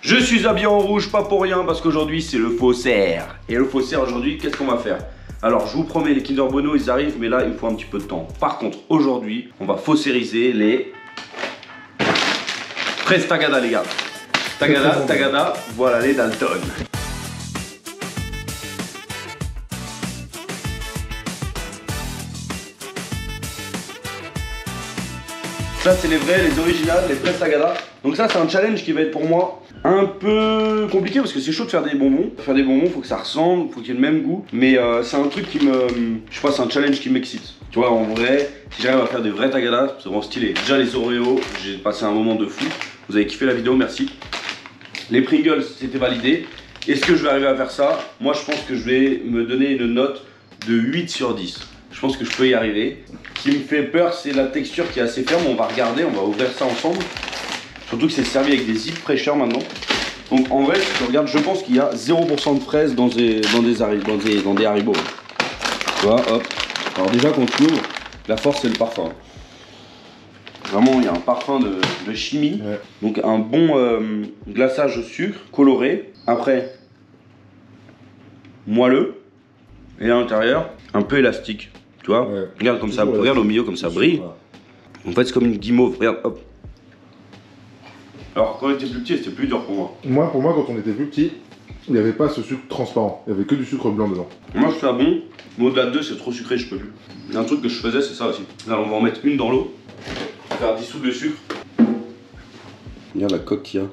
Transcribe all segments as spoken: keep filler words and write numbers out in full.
Je suis habillé en rouge, pas pour rien, parce qu'aujourd'hui c'est le faussaire. Et le faussaire aujourd'hui, qu'est-ce qu'on va faire? Alors je vous promets, les Kinder Bueno ils arrivent, mais là il me faut un petit peu de temps. Par contre, aujourd'hui, on va faussairiser les fraises Tagada les gars. Tagada, Tagada, voilà les Dalton. Ça c'est les vrais, les originales, les fraises Tagada. Donc ça c'est un challenge qui va être pour moi un peu compliqué parce que c'est chaud de faire des bonbons. Pour faire des bonbons, faut que ça ressemble, faut qu'il y ait le même goût. Mais euh, c'est un truc qui me... Je sais pas, c'est un challenge qui m'excite. Tu vois, en vrai, si j'arrive à faire des vrais Tagada, c'est vraiment stylé. Déjà les Oreos, j'ai passé un moment de fou. Vous avez kiffé la vidéo, merci. Les Pringles, c'était validé. Est-ce que je vais arriver à faire ça? Moi je pense que je vais me donner une note de huit sur dix. Je pense que je peux y arriver. Ce qui me fait peur, c'est la texture qui est assez ferme. On va regarder, on va ouvrir ça ensemble. Surtout que c'est servi avec des zip pressure maintenant. Donc en vrai, si tu regardes, je pense qu'il y a zéro pour cent de fraises dans des, dans des, dans des, dans des Haribo. Tu vois, hop. Alors déjà, quand tu ouvres, la force, c'est le parfum. Vraiment, il y a un parfum de, de chimie. Ouais. Donc un bon euh, glaçage au sucre, coloré. Après, moelleux. Et à l'intérieur, un peu élastique. Tu vois, ouais. Regarde comme ça, regarde au milieu comme ça brille. En fait, c'est comme une guimauve. Regarde, hop. Alors, quand on était plus petit, c'était plus dur pour moi. Moi, pour moi, quand on était plus petit, il n'y avait pas ce sucre transparent. Il n'y avait que du sucre blanc dedans. Moi, je fais un bon, mais au-delà de deux, c'est trop sucré, je peux plus. Il y a un truc que je faisais, c'est ça aussi. Là, on va en mettre une dans l'eau. Faire dissoudre le sucre. Regarde la coque qu'il y a.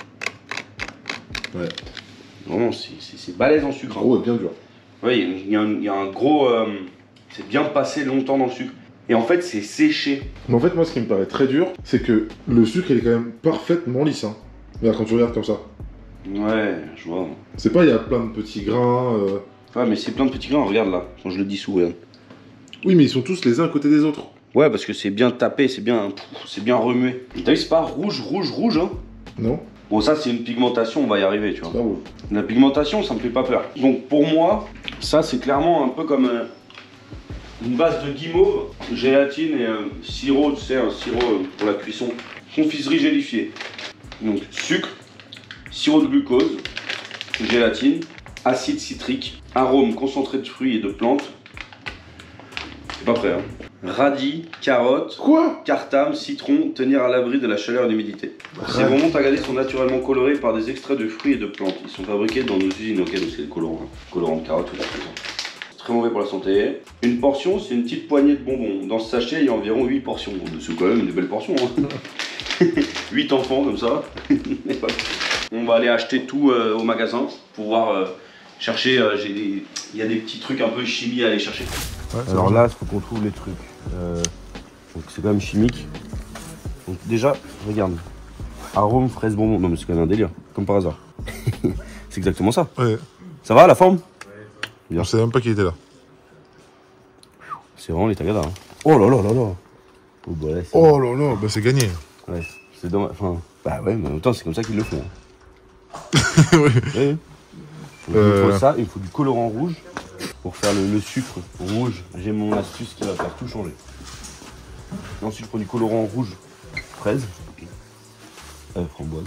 Ouais. Vraiment, c'est balèze en sucre. Hein. Oh, ouais, bien dur. Oui, il y, y, y a un gros... Euh, c'est bien passé longtemps dans le sucre. Et en fait, c'est séché. Mais en fait, moi, ce qui me paraît très dur, c'est que le sucre, il est quand même parfaitement lisse. Hein. Regarde, quand tu regardes comme ça. Ouais, je vois. C'est pas, il y a plein de petits grains. Euh... Ouais, mais c'est plein de petits grains, regarde là, quand je le dissous, regarde. Oui, mais ils sont tous les uns à côté des autres. Ouais, parce que c'est bien tapé, c'est bien, c'est bien remué. T'as vu, c'est pas rouge, rouge, rouge, hein? Non. Bon, ça, c'est une pigmentation, on va y arriver, tu vois. C'est pas rouge. La pigmentation, ça me fait pas peur. Donc, pour moi, ça, c'est clairement un peu comme... Euh, une base de guimauve, gélatine et euh, sirop, tu sais, un sirop euh, pour la cuisson, confiserie gélifiée. Donc sucre, sirop de glucose, gélatine, acide citrique, arôme concentré de fruits et de plantes. C'est pas prêt, hein. Radis, carottes, quoi, cartame, citron, tenir à l'abri de la chaleur et de l'humidité. Ces bonbons Tagada sont naturellement colorés par des extraits de fruits et de plantes. Ils sont fabriqués dans nos usines, ok, donc c'est le colorant, hein. Colorant de carotte ou de la cuisson. Très mauvais pour la santé. Une portion, c'est une petite poignée de bonbons. Dans ce sachet, il y a environ huit portions. C'est quand même des belles portions. Hein. huit enfants comme ça. On va aller acheter tout euh, au magasin pour pouvoir euh, chercher. Euh, des... Il y a des petits trucs un peu chimie à aller chercher. Ouais, alors là, il faut qu'on trouve les trucs. Euh, donc c'est quand même chimique. Donc déjà, regarde. Arôme, fraise, bonbon. Non mais c'est quand même un délire. Comme par hasard. C'est exactement ça. Ouais. Ça va la forme? On savait même pas qu'il était là. C'est vraiment les Tagada. Hein. Oh là là là là. Oh, bah là, oh là là, bah c'est gagné. Ouais, c'est dommage. Enfin, bah ouais, mais en même temps, c'est comme ça qu'ils le font. Oui. Ouais. Donc, euh... Il me faut ça, il me faut du colorant rouge pour faire le, le sucre rouge. J'ai mon astuce qui va faire tout changer. Et ensuite, je prends du colorant rouge fraise. Euh, framboise.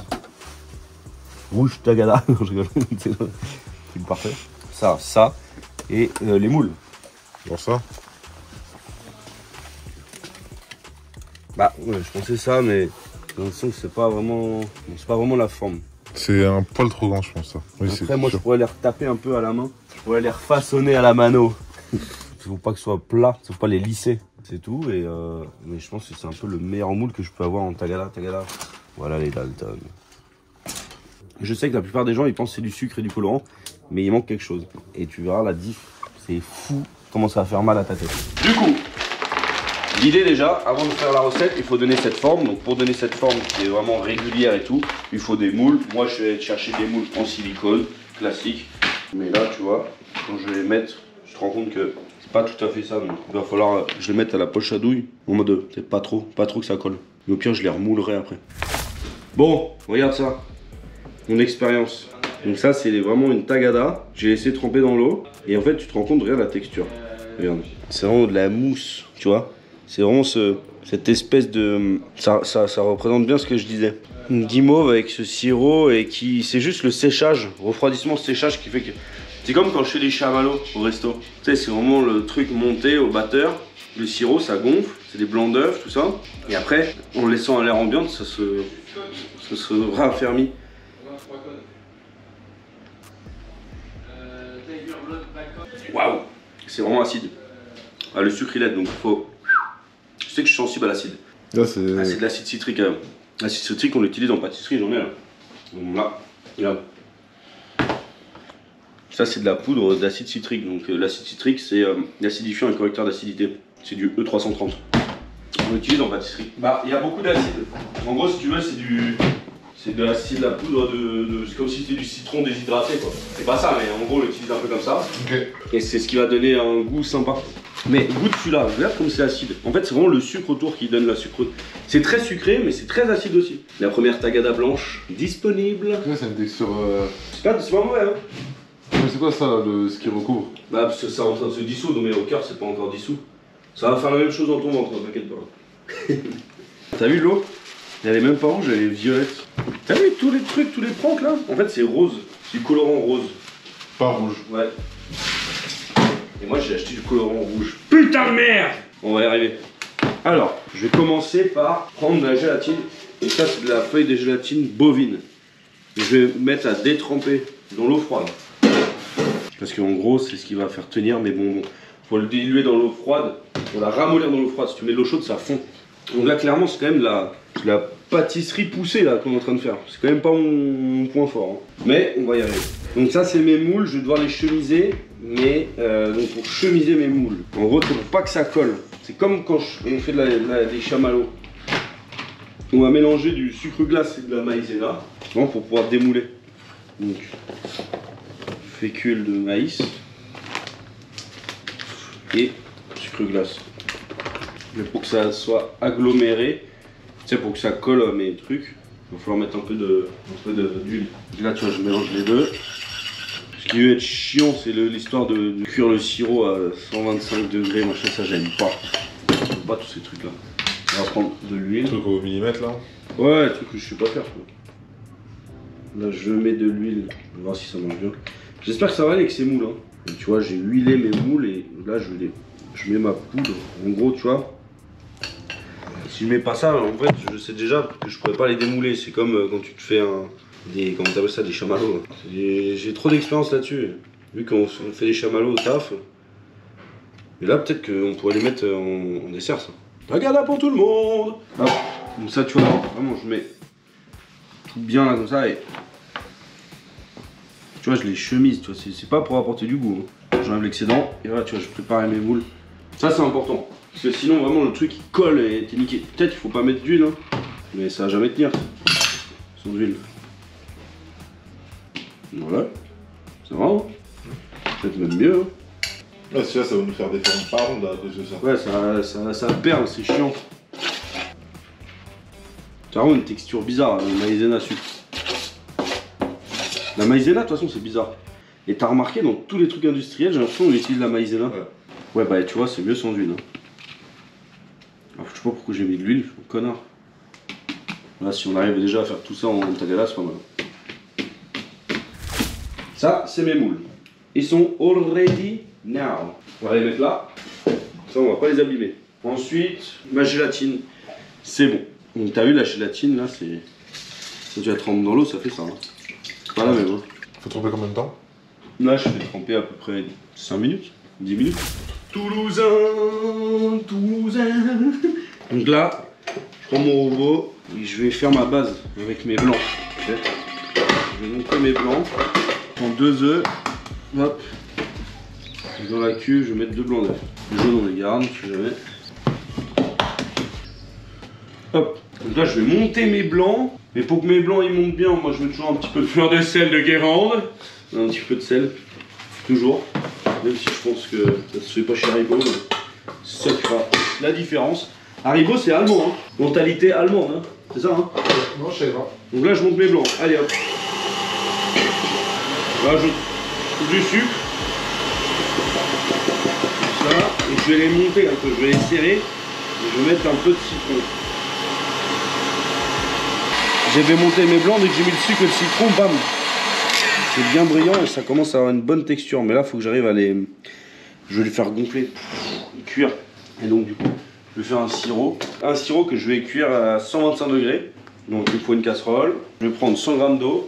Rouge Tagada. Je rigole. C'est parfait. Ça, ça et euh, les moules. Genre ça. Bah ouais, je pensais ça, mais j'ai l'impression que c'est pas vraiment, c'est pas vraiment la forme. C'est un poil trop grand, je pense ça. Oui, après, moi, sûr. Je pourrais les retaper un peu à la main. Je pourrais les refaçonner à la mano. Il faut pas que ce soit plat, il faut pas les lisser. C'est tout. Et euh, mais je pense que c'est un peu le meilleur moule que je peux avoir en Tagada. Tagada. Voilà les Dalton. Je sais que la plupart des gens ils pensent que c'est du sucre et du colorant, mais il manque quelque chose. Et tu verras la diff, c'est fou comment ça va faire mal à ta tête. Du coup, l'idée déjà, avant de faire la recette, il faut donner cette forme. Donc pour donner cette forme qui est vraiment régulière et tout, il faut des moules. Moi je vais aller chercher des moules en silicone, classique. Mais là tu vois, quand je vais les mettre, je te rends compte que c'est pas tout à fait ça. Donc il va falloir que je les mette à la poche à douille. En mode, c'est pas trop, pas trop que ça colle. Mais au pire je les remoulerai après. Bon, regarde ça. Mon expérience. Donc ça c'est vraiment une Tagada. J'ai laissé tremper dans l'eau. Et en fait tu te rends compte, regarde la texture. Regarde. C'est vraiment de la mousse, tu vois. C'est vraiment ce, cette espèce de... Ça, ça, ça représente bien ce que je disais. Une guimauve avec ce sirop et qui... C'est juste le séchage, refroidissement, séchage qui fait que... C'est comme quand je fais des chamallows au resto. Tu sais, c'est vraiment le truc monté au batteur. Le sirop, ça gonfle, c'est des blancs d'œufs, tout ça. Et après, en le laissant à l'air ambiante, ça se, ça se raffermit. Waouh, c'est vraiment acide. Ah, le sucre il aide, donc il faut... Je sais que je suis sensible à l'acide. Là, c'est... Ah, c'est de l'acide citrique. Hein. L'acide citrique, on l'utilise en pâtisserie, j'en ai là. Donc là, regarde. Ça, c'est de la poudre d'acide citrique. Donc euh, l'acide citrique, c'est euh, l'acidifiant et correcteur d'acidité. C'est du E trois cent trente. On l'utilise en pâtisserie. Bah, il y a beaucoup d'acide. En gros, si tu veux, c'est du... C'est de l'acide, la poudre de... de... C'est comme si c'était du citron déshydraté, quoi. C'est pas ça, mais en gros, on l'utilise un peu comme ça. Okay. Et c'est ce qui va donner un goût sympa. Mais goûte celui-là, regarde comme c'est acide. En fait, c'est vraiment le sucre autour qui donne la sucre. C'est très sucré, mais c'est très acide aussi. La première tagada blanche, disponible. Ouais, c'est une texture... Euh... C'est pas, pas mauvais, hein. Mais c'est quoi ça, là, le... ce qui recouvre? Bah, parce que ça est en train de se dissoudre, mais au cœur, c'est pas encore dissous. Ça va faire la même chose dans ton ventre, t'inquiète pas. T'as vu l'eau? Elle est même pas rouge, elle est violette. T'as vu tous les trucs, tous les pranks là? En fait, c'est rose. C'est du colorant rose. Pas rouge. Ouais. Et moi, j'ai acheté du colorant rouge. Putain de merde! On va y arriver. Alors, je vais commencer par prendre de la gélatine. Et ça, c'est de la feuille de gélatine bovine. Et je vais mettre à détremper dans l'eau froide. Parce qu'en gros, c'est ce qui va faire tenir mes bonbons. Faut le diluer dans l'eau froide. Faut la ramollir dans l'eau froide. Si tu mets de l'eau chaude, ça fond. Donc là, clairement, c'est quand même de la, de la pâtisserie poussée là qu'on est en train de faire. C'est quand même pas mon point fort. Hein. Mais on va y arriver. Donc ça, c'est mes moules. Je vais devoir les chemiser. Mais euh, donc pour chemiser mes moules. En gros, c'est pour pas que ça colle. C'est comme quand je, on fait de la, de la, des chamallows. On va mélanger du sucre glace et de la maïzena. Bon, pour pouvoir démouler. Donc, fécule de maïs. Et sucre glace. Mais pour que ça soit aggloméré, tu sais, pour que ça colle à mes trucs, il va falloir mettre un peu de, un peu de, d'huile. Là, tu vois, je mélange les deux. Ce qui va être chiant, c'est l'histoire de, de cuire le sirop à cent vingt-cinq degrés, machin, ça j'aime pas. J'aime pas tous ces trucs là. On va prendre de l'huile. Truc au millimètre là. Ouais, truc que je sais pas faire. Quoi. Là, je mets de l'huile. On va voir si ça marche bien. J'espère que ça va aller avec ces moules. Hein. Et tu vois, j'ai huilé mes moules et là, je, les... je mets ma poudre. En gros, tu vois. Si je mets pas ça, en fait, je sais déjà que je pourrais pas les démouler. C'est comme euh, quand tu te fais un. Des, comment t'appelles ça, des chamallows. J'ai trop d'expérience là-dessus. Vu qu'on fait des chamallows au taf. Et là, peut-être qu'on pourrait les mettre en, en dessert, ça. Regarde là pour tout le monde. Hop. Donc ça, tu vois, vraiment, je mets tout bien là comme ça et tu vois, je les chemise. Tu vois, c'est pas pour apporter du goût. Hein. J'enlève l'excédent et voilà, tu vois, je prépare mes moules. Ça, c'est important. Parce que sinon, vraiment, le truc il colle et t'es niqué. Peut-être qu'il faut pas mettre d'huile, hein, mais ça va jamais tenir sans huile. Voilà, c'est vrai, hein. Peut-être même mieux. Hein. Là, celui-là, ça va nous faire des formes pas rondes à cause de ça. Ouais, ça, ça, ça perle, c'est chiant. C'est vraiment une texture bizarre, la maïzena sucre. La maïzena, de toute façon, c'est bizarre. Et t'as remarqué, dans tous les trucs industriels, j'ai l'impression qu'on utilise la maïzena. Ouais. Ouais, bah tu vois, c'est mieux sans huile. Hein. Alors, je sais pas pourquoi j'ai mis de l'huile, je suis un connard. Là, si on arrive déjà à faire tout ça en tagada, c'est pas mal. Ça, c'est mes moules. Ils sont already now. On va les mettre là. Ça, on va pas les abîmer. Ensuite, ma gélatine. C'est bon. Donc, t'as vu la gélatine là, c'est. Quand tu la trempes dans l'eau, ça fait ça. Hein. C'est pas la même. Hein. Faut tremper combien de temps? Là, je vais tremper à peu près cinq minutes, dix minutes. Toulousain, Toulousain. Donc là, je prends mon robot et je vais faire ma base avec mes blancs. Okay. Je vais monter mes blancs. Je prends deux œufs. Hop. Dans la cuve, je vais mettre deux blancs d'œufs. Les jaunes, on les garde, je sais jamais. Hop. Donc là, je vais monter mes blancs. Mais pour que mes blancs ils montent bien, moi je mets toujours un petit peu de fleur de sel de Guérande. Un petit peu de sel. Toujours. Même si je pense que ça se fait pas chez Haribo. C'est ça qui fera la différence. Haribo, c'est allemand. Hein. Mentalité allemande. Hein. C'est ça, hein? Non, je sais pas. Donc là, je monte mes blancs. Allez hop. Là, je trouve du sucre. Ça. Et je vais les monter un peu. Je vais les serrer. Et je vais mettre un peu de citron. J'avais monté mes blancs, dès que j'ai mis le sucre et le citron, bam. C'est bien brillant et ça commence à avoir une bonne texture. Mais là, il faut que j'arrive à les... Je vais les faire gonfler, cuire. Et donc du coup, je vais faire un sirop. Un sirop que je vais cuire à cent vingt-cinq degrés. Donc il faut une casserole. Je vais prendre cent grammes d'eau.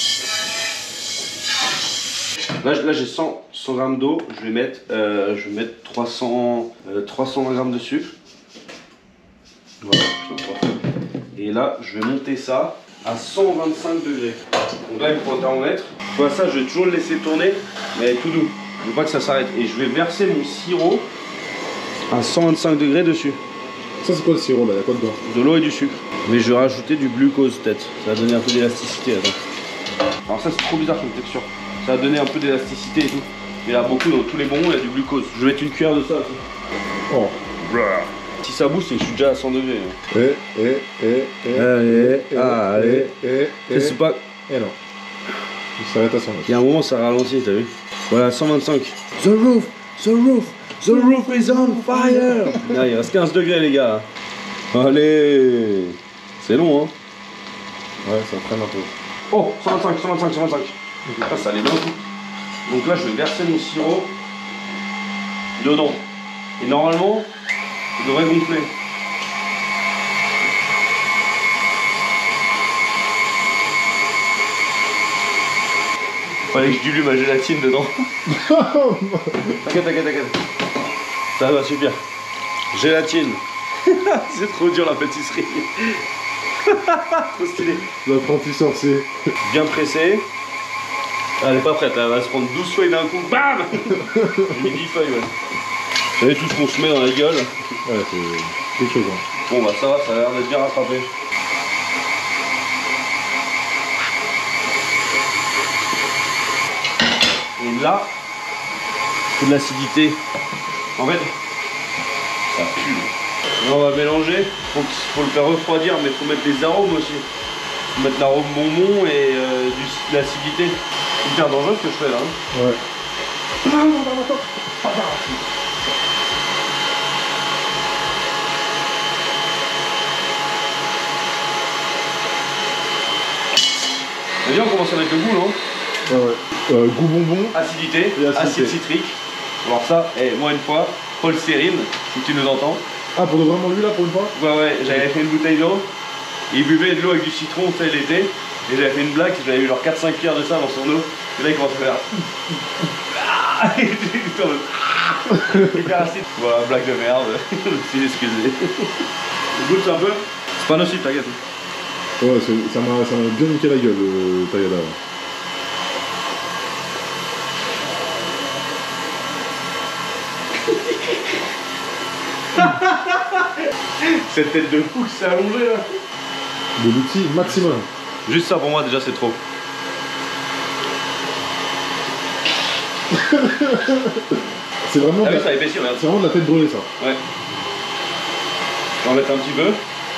Là, là j'ai cent, cent grammes d'eau. Je vais mettre, euh, je vais mettre trois cents, euh, trois cent vingt grammes de sucre. Voilà. Et là, je vais monter ça à cent vingt-cinq degrés. Donc là, il me faut un thermomètre. Voilà, ça, je vais toujours le laisser tourner, mais tout doux. Je veux pas que ça s'arrête. Et je vais verser mon sirop à cent vingt-cinq degrés dessus. Ça, c'est quoi le sirop là? Il y a quoi dedans? De l'eau et du sucre. Mais je vais rajouter du glucose peut-être. Ça va donner un peu d'élasticité. Alors ça, c'est trop bizarre comme texture. Ça va donner un peu d'élasticité et tout. Mais là, beaucoup dans tous les bonbons, il y a du glucose. Je vais mettre une cuillère de ça aussi. Oh. Si ça bouge, c'est que je suis déjà à cent degrés. Eh, eh, eh, eh. Allez, allez. Eh, eh. C'est pas. Eh non. Il s'arrête à cent. Il y a un moment, ça ralentit, t'as vu? Voilà, cent vingt-cinq. The roof, the roof, the roof is on fire. Là, il reste quinze degrés, les gars. Allez. C'est long, hein? Ouais, ça traîne un peu. Oh, cent vingt-cinq, cent vingt-cinq, cent vingt-cinq. Ah, ça allait d'un coup. Donc là, je vais verser mon sirop dedans. Et normalement, il devrait gonfler. Fallait que je dilue ma gélatine dedans. T'inquiète, t'inquiète, t'inquiète. Ça va, super. Gélatine. C'est trop dur la pâtisserie. Trop stylé. L'apprenti sorcier. Bien pressé. Elle est pas prête, elle va se prendre douze feuilles d'un coup. Bam. J'ai mis dix feuilles, ouais. Vous savez tout ce qu'on se met dans la gueule. Ouais, c'est quelque chose. Hein. Bon bah ça va, ça a l'air d'être bien rattrapé. Et là, c'est de l'acidité. En fait, ça pue. Là, on va mélanger. Faut, faut le faire refroidir, mais faut mettre des arômes aussi. Faut mettre l'arôme bonbon et euh, du, de l'acidité. C'est hyper dangereux ce que je fais là. Hein. Ouais. C'est bien, on commence à mettre le goût, non? Ouais, ouais. Euh, goût bonbon. Acidité, et acidité. acide citrique. Alors ça, et moi une fois, Paul Sérine, si tu nous entends. Ah, pour de vraiment lui là pour une fois? Ouais, ouais, j'avais fait une bouteille d'eau. Il buvait de l'eau avec du citron, tu sais, l'été. Et j'avais fait une blague, j'avais eu genre quatre cinq cuillères de ça dans son eau. Et là, il commence à faire. Ah, hyper acide. Voilà, blague de merde. Si, excusez. Goûte un peu. C'est pas nocif, t'inquiète. Ouais, ça m'a bien niqué la gueule, le Tagada. Cette tête de fou que c'est allongé là. De l'outil maximum. Juste ça pour moi déjà c'est trop. C'est vraiment, ah oui, la... ça épaissit, regarde. vraiment de la tête brûlée ça. Ouais. On va mettre un petit peu.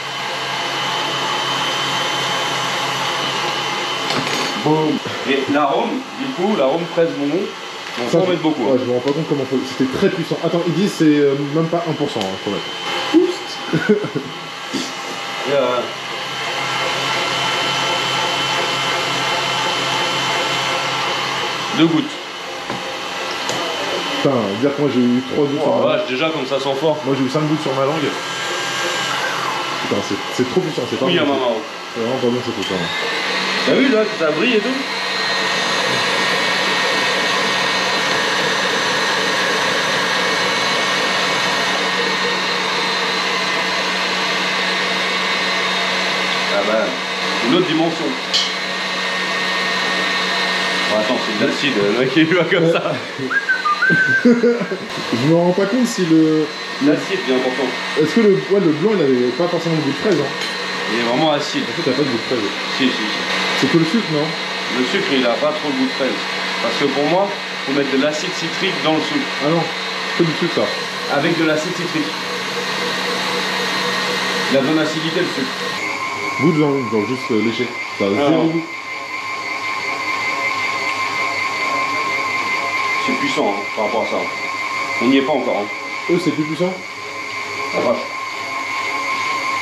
Boum. Et l'arôme, du coup, l'arôme fraise bonbon, on peut en mettre beaucoup. Ouais, hein. je me rends pas compte comment faut... C'était très puissant. Attends, ils disent c'est euh, même pas un pour cent, hein, faut mettre. Et euh... Deux gouttes. Putain, dire que moi j'ai eu trois gouttes Oh, sur ma vache, déjà comme ça sent fort. Moi j'ai eu cinq gouttes sur ma langue. Putain, c'est trop puissant, c'est pas Oui, bon. à maman. C'est vraiment pas bon ce truc là. T'as vu là que ça brille et tout? Ah bah, une autre dimension. Bon, attends, c'est de l'acide, le mec il va comme ça. Je me rends pas compte si le... L'acide est important. Est-ce que le... Ouais, le blanc il avait pas forcément le goût de fraise hein. Il est vraiment acide. En fait il a pas de goût de fraise. Si, si, si. C'est que le sucre non? Le sucre il a pas trop le goût de fraise. Parce que pour moi, faut mettre de l'acide citrique dans le sucre. Ah non, c'est du sucre ça. Avec de l'acide citrique. La bonne acidité le sucre. Goût de genre, genre juste euh, léché. Ça a zéro goût. C'est puissant hein, par rapport à ça. On n'y est pas encore. Hein. Eux c'est plus puissant? Ah vache.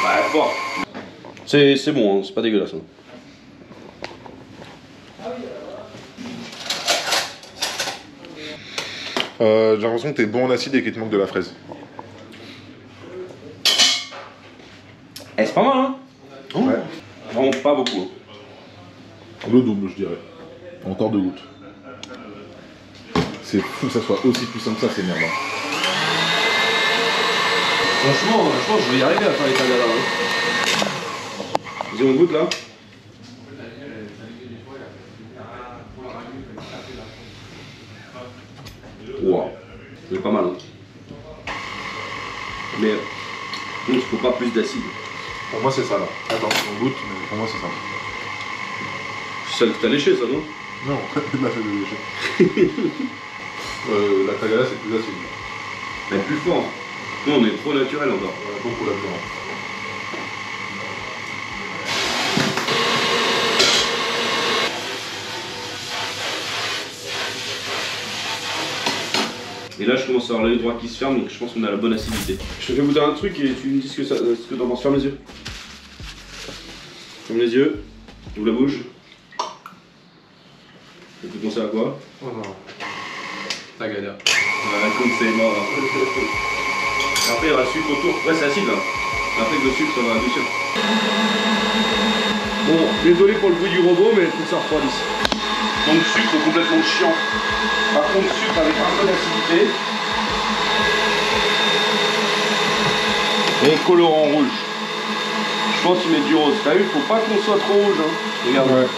Ouais, fort. C'est bon, hein, c'est pas dégueulasse. Hein. Euh, J'ai l'impression que t'es bon en acide et qu'il te manque de la fraise. Eh, c'est pas mal, hein. Oh. Ouais. Vraiment pas beaucoup. Hein. Le double, je dirais. Encore deux gouttes. C'est fou que ça soit aussi puissant que ça, c'est merde. Hein. Franchement, je pense que je vais y arriver à faire les tagadas. Hein. Vas-y, on goûte là. Wow, c'est pas mal. Hein. Mais il ne faut pas plus d'acide. Pour moi, c'est ça là. Attends, on goûte, mais pour moi, c'est ça. C'est celle que t'as léché, ça, non? Non, la fait de léger. euh, la tagada, c'est plus acide. Mais plus fort. Nous, on est trop naturel encore. On a beaucoup là-dedans. Et là, je commence à avoir l'œil droit qui se ferme, donc je pense qu'on a la bonne acidité. Je te fais goûter un truc et tu me dis ce que, ça, ce que t'en penses. Ferme les yeux. Ferme les yeux. Ouvre la bouche. Et tu penses à quoi? Oh non. Tagada. Voilà, comme c'est mort. Hein. Après, il y aura le sucre autour. Ouais, c'est acide là. Après, avec le sucre, ça va adoucir. Bon, désolé pour le bruit du robot, mais tout ça refroidisse. Donc, sucre complètement chiant. Par contre, sucre avec un peu d'acidité. Et colorant rouge. Je pense qu'il met du rose. T'as vu, faut pas qu'on soit trop rouge. Hein. Regarde. Ouais.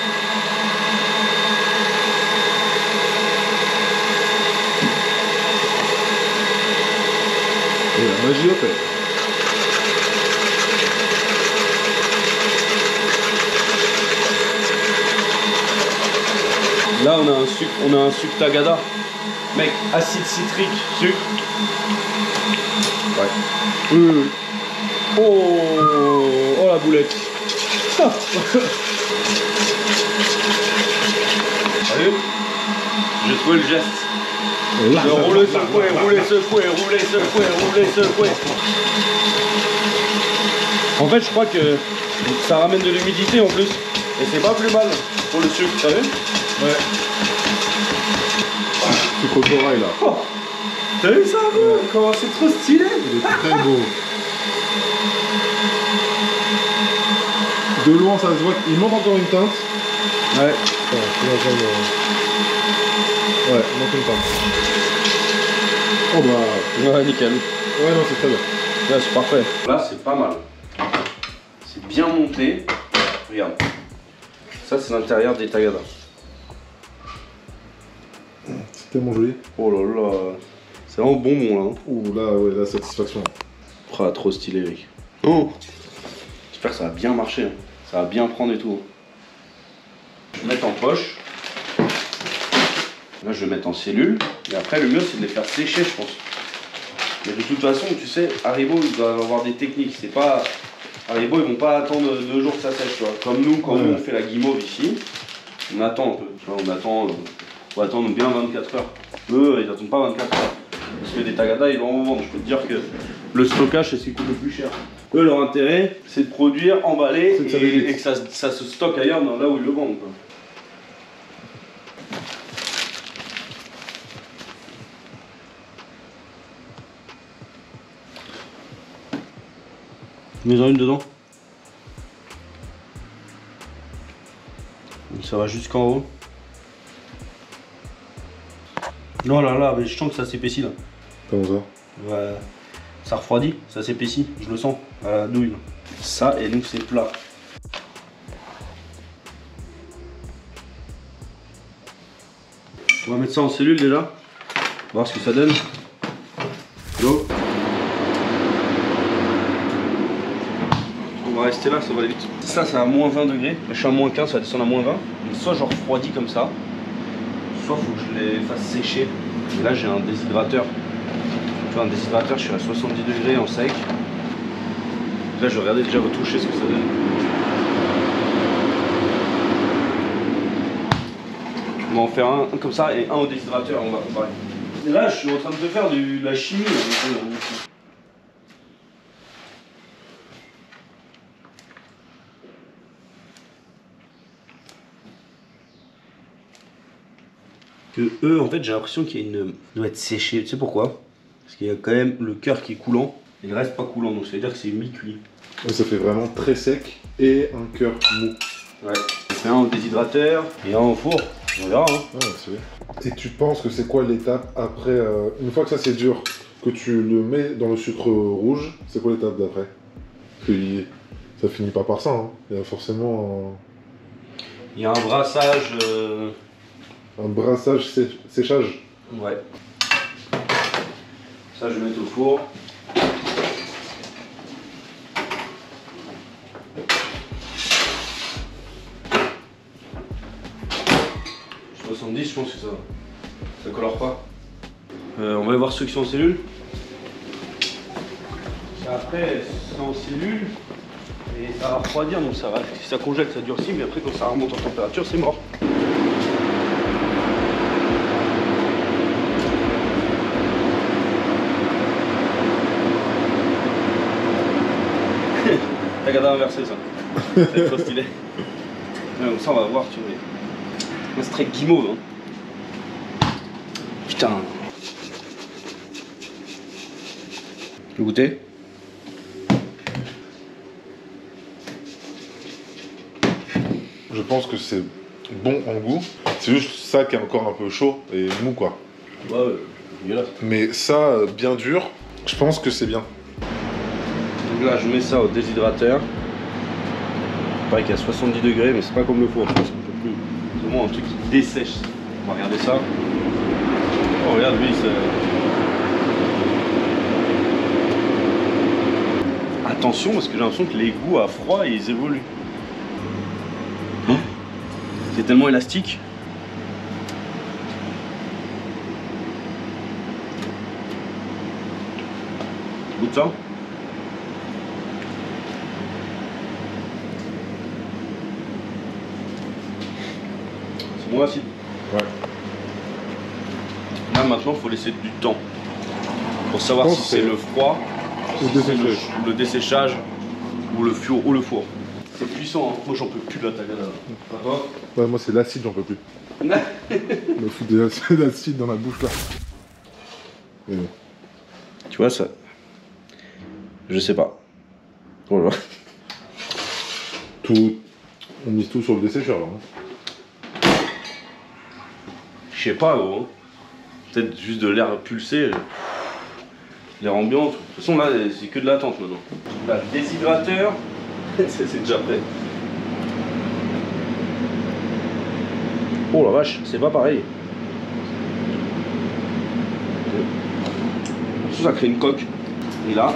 Et la magie opère. Là on a un sucre, on a un sucre tagada. Mec, acide citrique, sucre. Ouais. Mmh. Oh, oh la boulette. Ah. Allez, j'ai trouvé le geste. Là, De rouler, secouer, rouler, secouer, rouler, secouer, rouler, secouer. En fait, je crois que ça ramène de l'humidité en plus. Et c'est pas plus mal pour le sucre, t'as vu? Ouais. Sucre au corail là. Oh. T'as vu ça, gros? Comment c'est trop stylé? Il est très beau. De loin, ça se voit qu'il manque encore une teinte. Ouais. Ouais, il manque une teinte. Oh bah. Ouais, nickel. Ouais, non, c'est très bien. Là, c'est parfait. Là, c'est pas mal. C'est bien monté. Regarde. Ça, c'est l'intérieur des tagadas. C'est tellement joli. Oh là là. C'est vraiment bonbon là. Hein. Ouh, là, ouais, la satisfaction. Oh, trop stylé, mec. Oh. J'espère que ça va bien marcher. Hein. Ça va bien prendre et tout. Je vais mettre en poche. Là, je vais mettre en cellule. Et après, le mieux, c'est de les faire sécher, je pense. Mais de toute façon, tu sais, Haribo, ils doivent avoir des techniques. C'est pas. Haribo, ils vont pas attendre deux jours que ça sèche, tu vois. Comme nous, quand ouais. nous, on fait la guimauve ici, on attend un peu. Tu vois, on attend. Euh, on va attendre bien vingt-quatre heures. Eux, ils attendent pas vingt-quatre heures. Parce que des tagadas, ils vont en vendre. Je peux te dire que le stockage, c'est ce qui coûte le plus cher. Eux, leur intérêt, c'est de produire, emballer et, et, et que ça, ça se stocke ailleurs, dans là où ils le vendent, quoi. Mets-en une dedans. Ça va jusqu'en haut. Non là là, mais je sens que ça s'épaissit là. Comment ça? Ouais, ça refroidit, ça s'épaissit, je le sens à la douille. Là. Ça et donc c'est plat. On va mettre ça en cellule déjà. Voir ce que ça donne. Go. On va rester là, ça va aller vite. Ça c'est à moins vingt degrés. Je suis à moins quinze, ça va descendre à moins vingt. Donc soit je refroidis comme ça, soit il faut que je les fasse sécher. Et là j'ai un déshydrateur. Tu vois, un déshydrateur, je suis à soixante-dix degrés en sec. Là je vais regarder déjà retoucher ce que ça donne. On va en faire un, un comme ça et un au déshydrateur, on va comparer. Et là je suis en train de te faire du, de la chimie. Que eux, en fait, j'ai l'impression qu'il y a une. doit être séché. Tu sais pourquoi? Parce qu'il y a quand même le cœur qui est coulant et le reste pas coulant. Donc ça veut dire que c'est mi-cuit. Ouais, ça fait vraiment très sec et un cœur mou. Ouais. On fait un au déshydrateur et un au four. On verra. Hein. Ouais, c'est vrai. Et tu penses que c'est quoi l'étape après euh, une fois que ça c'est dur, que tu le mets dans le sucre rouge, c'est quoi l'étape d'après? Parce que y- ça finit pas par ça, hein. Il y a forcément Il y a un brassage. Euh... un, un brassage sé séchage. Ouais. Ça, je vais mettre au four. soixante-dix, je pense que ça, ça colore pas. Euh, on va aller voir ceux qui sont en cellule. Après, c'est en cellule et ça va refroidir, donc ça va, si ça congèle, ça durcit, mais après quand ça remonte en température, c'est mort. T'as gardé inversé ça. C'est trop stylé. Ouais, donc ça on va voir, tu vois. C'est très guimauve. Hein. Putain. Le goûter? Je pense que c'est bon en goût. C'est juste ça qui est encore un peu chaud et mou quoi. Ouais, ouais, dégueulasse. Mais ça, bien dur, je pense que c'est bien. Donc là, je mets ça au déshydrateur. Pareil qu'il y a soixante-dix degrés, mais c'est pas comme le four, je pense un peu plus. C'est vraiment un truc qui dessèche. On va regarder ça. Oh, regarde, lui, c'est. Attention, parce que j'ai l'impression que les goûts à froid, ils évoluent. C'est tellement élastique. Tu goûtes ça? C'est moins acide. Ouais. Là maintenant, il faut laisser du temps pour savoir Je si pense c'est que- le froid, Ou si c'est le, desséchage. le desséchage ou le four. Ou le four. C'est puissant, hein. Moi j'en peux plus de la tagada. Pas toi? Ouais, moi c'est l'acide, j'en peux plus. Me foutre de l'acide- l'acide dans la bouche là. Mais bon. Tu vois ça? Je sais pas. Voilà. Tout... On mise tout sur le dessécheur là. Hein. Je sais pas gros. Peut-être juste de l'air pulsé. L'air ambiant. De toute façon là c'est que de l'attente maintenant. Là, le déshydrateur. C'est déjà prêt. Oh la vache, c'est pas pareil. Ça, ça crée une coque. Et là,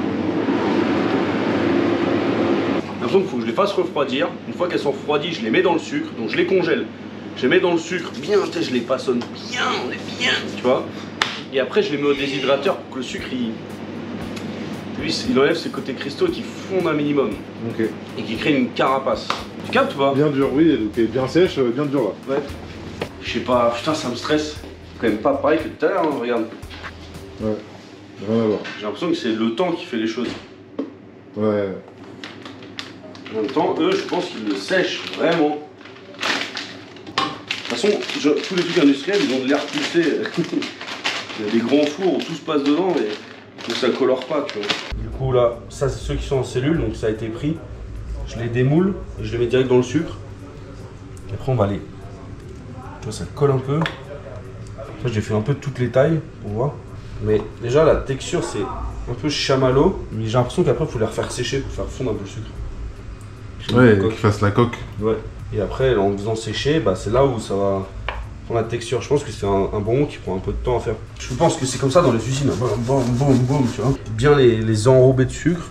j'ai l'impression qu'il faut que je les fasse refroidir. Une fois qu'elles sont refroidies, je les mets dans le sucre. Donc je les congèle. Je les mets dans le sucre bien, tu sais, je les façonne bien, on est bien, tu vois. Et après, je les mets au déshydrateur pour que le sucre, il, lui, il enlève ses côtés cristaux qui fondent un minimum. Ok. Et qui crée une carapace. Tu captes ou pas? Bien dur, oui, donc est bien sèche, euh, bien dur là. Ouais. Je sais pas, putain, ça me stresse. Quand même pas pareil que tout à l'heure, hein, regarde. Ouais, rien à voir. J'ai l'impression que c'est le temps qui fait les choses. Ouais. En même temps, eux, je pense qu'ils le sèchent vraiment. De toute façon, je- tous les trucs industriels, ils ont de l'air pulsé. Il y a des grands fours où tout se passe dedans, mais, mais ça colore pas, tu vois. Du coup, là, ça, c'est ceux qui sont en cellule, donc ça a été pris. Je les démoule et je les mets direct dans le sucre. Et après, on va les. Tu vois, ça colle un peu. Là, j'ai fait un peu toutes les tailles pour voir. Mais déjà, la texture, c'est un peu chamallow. Mais j'ai l'impression qu'après, il faut les refaire sécher pour faire fondre un peu le sucre. Ouais, Une coque. qu'il fasse la coque. Ouais. Et après, en faisant sécher, bah, c'est là où ça va prendre la texture. Je pense que c'est un, un bonbon qui prend un peu de temps à faire. Je pense que c'est comme ça dans les usines. Boum, boum, boum, boum, tu vois. Bien les, les enrober de sucre.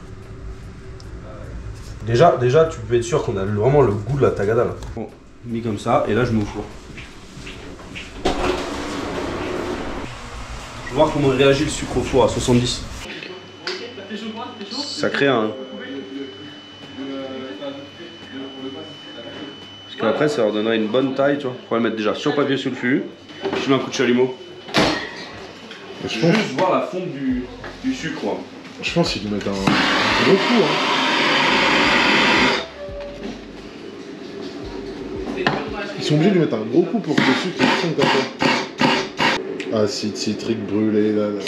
Déjà, déjà, tu peux être sûr qu'on a vraiment le goût de la tagada là. Bon, mis comme ça, et là je mets au four. Je vais voir comment réagit le sucre au four à soixante-dix. Ça crée un. Parce qu'après ça leur donnera une bonne taille, tu vois. On va le mettre déjà sur papier sulfu. Je mets un coup de chalumeau. Je pense, Juste voir la fonte du, du sucre. Quoi. je pense qu'ils lui mettent un gros coup. Hein. Ils sont obligés de lui mettre un gros coup pour que le sucre il fonde comme ça. Acide citrique brûlé, là, là.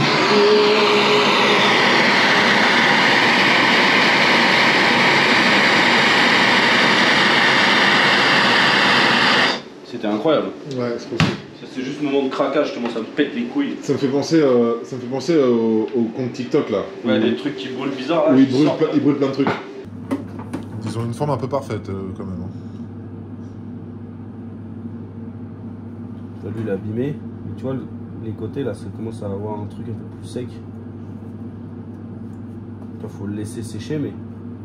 C'était incroyable. Ouais, c'est possible. C'est juste le moment de craquage, justement, ça me pète les couilles. Ça me fait penser, euh, ça me fait penser euh, au, au compte TikTok là. Ouais, où, des trucs qui brûlent bizarres là. où ils, qui brûlent sortent, plein, là. ils brûlent plein de trucs. Ils ont une forme un peu parfaite euh, quand même. Hein. Lui il est abîmé, mais tu vois les côtés là ça commence à avoir un truc un peu plus sec. Il faut le laisser sécher mais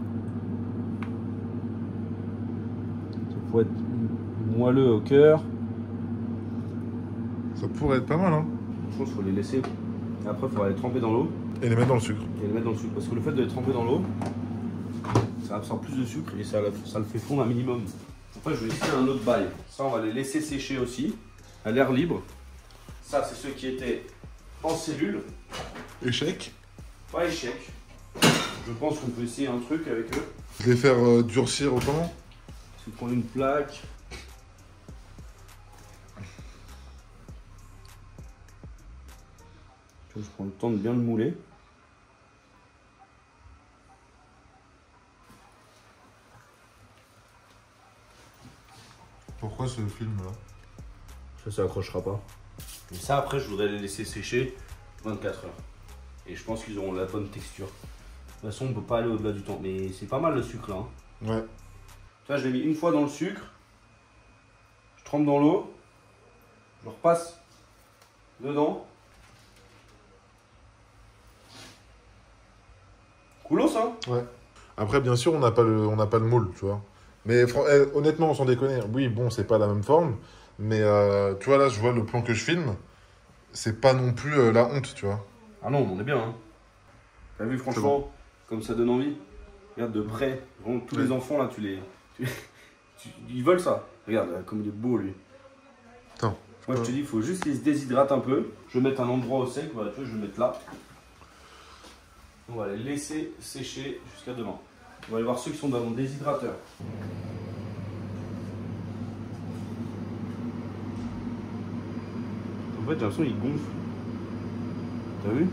ça pourrait être moelleux au cœur. Ça pourrait être pas mal hein. Je pense qu'il faut les laisser. Et après il faudra les tremper dans l'eau. Et les mettre dans le sucre. Et les mettre dans le sucre. Parce que le fait de les tremper dans l'eau, ça absorbe plus de sucre et ça, ça le fait fondre un minimum. Après je vais laisser un autre bail. Ça on va les laisser sécher aussi. À l'air libre. Ça, c'est ceux qui étaient en cellule. Échec. Pas échec. Je pense qu'on peut essayer un truc avec eux. Les faire euh, durcir autrement. C'est prendre une plaque. Je prends le temps de bien le mouler. Pourquoi ce film là? Ça, ça accrochera pas. Et ça, après, je voudrais les laisser sécher vingt-quatre heures. Et je pense qu'ils auront la bonne texture. De toute façon, on peut pas aller au-delà du temps. Mais c'est pas mal le sucre là. Hein. Ouais. Tu vois, je l'ai mis une fois dans le sucre. Je trempe dans l'eau. Je repasse dedans. Coolos, ça. Ouais. Après, bien sûr, on n'a pas le, on n'a pas le moule, tu vois. Mais eh, honnêtement, sans déconner, oui, bon, c'est pas la même forme. Mais euh, tu vois, là, je vois le plan que je filme. C'est pas non plus euh, la honte, tu vois. Ah non, on est bien. Hein. T'as vu, franchement, bon. Comme ça donne envie. Regarde de près. Vraiment, tous ouais. les enfants, là, tu les... Tu... tu... Ils veulent ça. Regarde, là, comme il est beau, lui. Attends. Moi, je te dis, il faut juste qu'ils se déshydratent un peu. Je vais mettre un endroit au sec. Voilà, tu vois, je vais le mettre là. On va les laisser sécher jusqu'à demain. On va aller voir ceux qui sont dans mon déshydrateur. En fait, j'ai l'impression qu'il gonfle. T'as vu?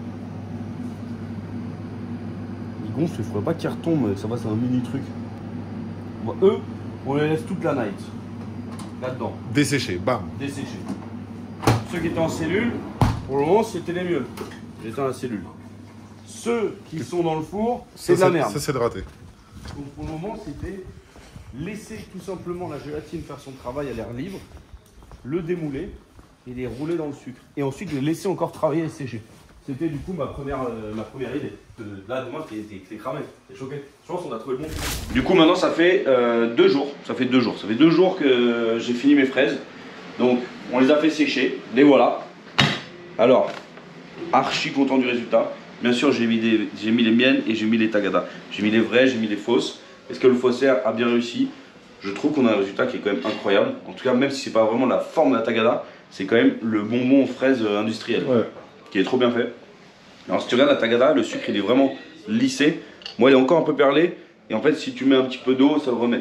Il gonfle, il faudrait pas qu'il retombe, ça va, c'est un mini truc. Bon, eux, on les laisse toute la night. Là-dedans. Desséché, bam. Desséché. Ceux qui étaient en cellule, pour le moment, c'était les mieux. J'étais en cellule. Ceux qui sont dans le four, c'est de la merde. Ça, c'est de raté. Donc pour le moment, c'était laisser tout simplement la gélatine faire son travail à l'air libre, le démouler et les rouler dans le sucre. Et ensuite, les laisser encore travailler et sécher. C'était du coup ma première, euh, ma première idée. Euh, là, demain, t'es cramé, t'es choqué. Je pense qu'on a trouvé le bon. Du coup, maintenant, ça fait euh, deux jours. Ça fait deux jours. Ça fait deux jours que j'ai fini mes fraises. Donc, on les a fait sécher. Les voilà. Alors, archi content du résultat. Bien sûr, j'ai mis, des, j'ai mis les miennes et j'ai mis les tagada. J'ai mis les vraies, j'ai mis les fausses. Est-ce que le faussaire a bien réussi? Je trouve qu'on a un résultat qui est quand même incroyable. En tout cas, même si c'est pas vraiment la forme de la tagada, c'est quand même le bonbon aux fraises industriel. Ouais. Qui est trop bien fait. Alors si tu regardes la tagada, le sucre il est vraiment lissé. Moi il est encore un peu perlé. Et en fait si tu mets un petit peu d'eau, ça le remet.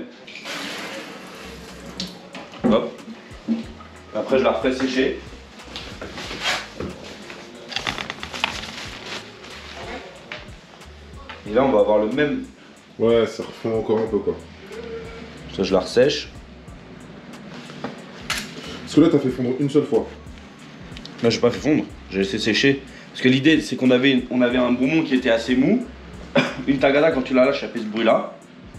Hop. Après je la refais sécher. Et là on va avoir le même. Ouais, ça refond encore un peu quoi. Ça je la ressèche. Parce que là t'as fait fondre une seule fois. Là j'ai pas fait fondre, j'ai laissé sécher. Parce que l'idée c'est qu'on avait, on avait un bonbon qui était assez mou. Une tagada quand tu la lâches, elle fait ce bruit là.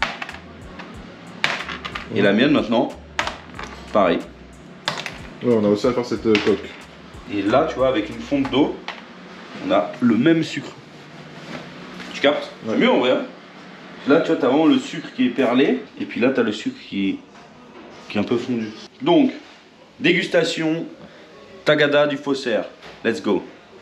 Et la mienne maintenant, pareil. Ouais, on a aussi à faire cette euh, coque. Et là tu vois avec une fonte d'eau, on a le même sucre. Tu captes? Ouais. C'est mieux en vrai. Hein. Là tu vois t'as vraiment le sucre qui est perlé. Et puis là t'as le sucre qui est, qui est un peu fondu. Donc, dégustation tagada du faussaire. Let's go.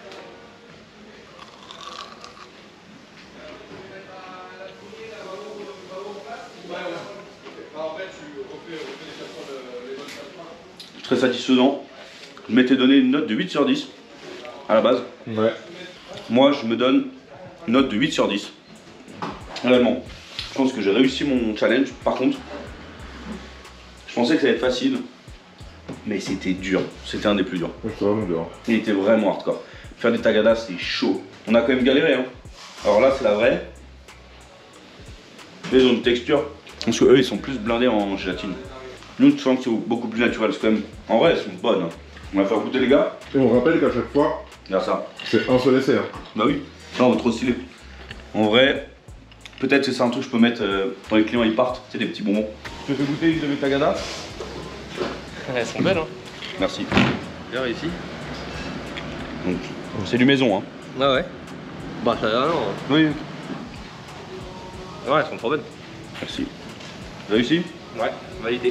Très satisfaisant. Je m'étais donné une note de huit sur dix à la base. Ouais. Moi je me donne une note de huit sur dix. Réellement. Je pense que j'ai réussi mon challenge. Par contre, je pensais que ça allait être facile. mais c'était dur. C'était un des plus durs. C'était vraiment dur. Il était vraiment hardcore. Faire des tagadas, c'est chaud. On a quand même galéré. Hein. Alors là, c'est la vraie. Ils ont une texture. Parce qu'eux, ils sont plus blindés en gélatine. Nous, tu sens que c'est beaucoup plus naturel. C'est quand même. En vrai, elles sont bonnes. Hein. On va faire goûter les gars. Et on rappelle qu'à chaque fois, regarde ça. C'est un seul essai. Hein. Bah oui. Non, trop stylé. En vrai, peut-être que c'est un truc que je peux mettre euh, quand les clients ils partent. C'est des petits bonbons. Je te fais goûter l'huile de mes tagadas. Elles sont belles, hein. Merci. Regarde ici. Donc, c'est du maison, hein. Ah ouais. Bah, ça a rien. Oui. Ouais, elles sont trop belles. Merci. Réussi? Ouais, validé.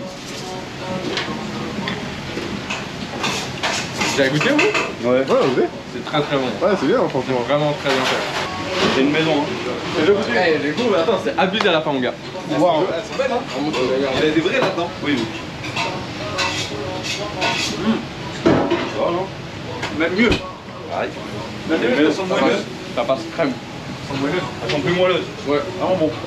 Vous avez goûté, vous? Ouais. Ouais, vous savez. C'est très très bon. Ouais, c'est bien, hein, franchement. Vraiment très bien fait. C'est une maison, hein. J'ai goûté. Eh, les goûts, mais attends, c'est abusé à la fin, mon gars. Elles sont, elles sont belles, hein. Il y a des vrais là-dedans. Oui, oui. Mmh. Ça va, non? Même mieux. Arrête. Mais elles sont moelleuses. Ça passe crème. Elles sont moelleuses. Elles sont plus moelleuses. Ouais, vraiment bon.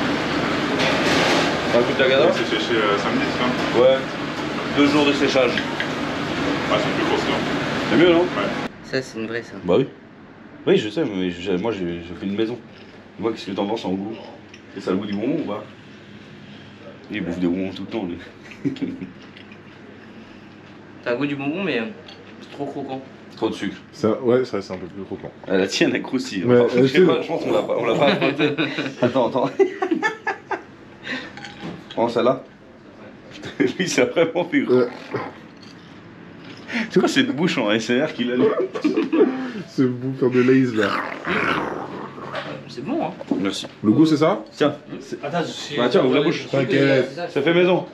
Un coup de tagada? C'est séché euh, samedi, c'est ça? Ouais. Deux jours de séchage. Ah, c'est plus costaud. C'est mieux, non? Ouais. Ça, c'est une vraie, ça. Bah oui. Oui, je sais, mais je- moi j'ai fait une maison. Moi, qu'est-ce que t'en penses en goût? Et ça a le goût du bonbon ou pas? Il bouffe des bonbons tout le temps, lui. T'as un goût du bonbon, mais euh, c'est trop croquant. Trop de sucre. Ça, ouais, ça, c'est un peu plus croquant. Ah, la tienne, elle croustille. Ouais, Enfin, elle je sais fait- pas, je pense qu'on l'a pas, on l'a pas affronté. Attends, attends. Prends celle-là. Lui, ça a vraiment fait gros. Ouais. C'est quoi cette bouche en A S M R qu'il a lu? Ce bouffeur de Lays là. C'est bon, hein. Merci. Le goût, c'est ça? Tiens. Attends, Bah, tiens, ouvre la bouche. T'inquiète. Ça fait maison.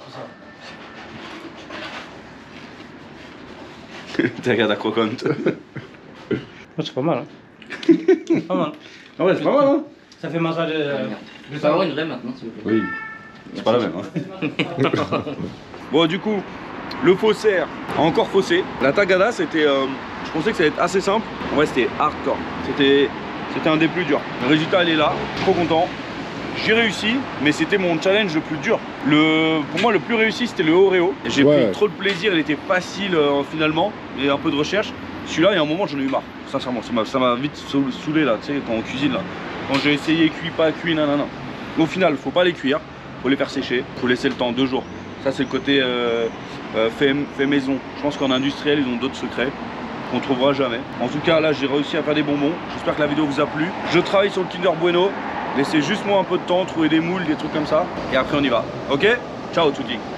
T'as regardé la croquante. C'est pas mal, hein. Pas mal. Ah ouais, c'est pas mal, hein? Ça fait massage de. Je peux avoir une vraie maintenant, s'il vous plaît. Oui. C'est pas la même, hein. Bon, du coup, le faussaire a encore faussé. La tagada, c'était. Euh, je pensais que ça allait être assez simple. En vrai, c'était hardcore. C'était. C'était un des plus durs. Le résultat, il est là. Trop content. J'ai réussi, mais c'était mon challenge le plus dur. Le, pour moi, le plus réussi, c'était le Oreo. J'ai Ouais. pris trop de plaisir, il était facile euh, finalement, et un peu de recherche. Celui-là, il y a un moment, j'en ai eu marre. Sincèrement, ça m'a- ça m'a vite saoul- saoulé là, tu sais, quand on cuisine là. Quand j'ai essayé cuit, pas cuit, nanana. Au final, faut pas les cuire, faut les faire sécher, faut laisser le temps, deux jours. Ça, c'est le côté euh, euh, fait, fait maison. Je pense qu'en industriel, ils ont d'autres secrets qu'on trouvera jamais. En tout cas, là, j'ai réussi à faire des bonbons. J'espère que la vidéo vous a plu. Je travaille sur le Kinder Bueno. Laissez juste moi un peu de temps, trouver des moules, des trucs comme ça. Et après, on y va. Ok? Ciao, tutti.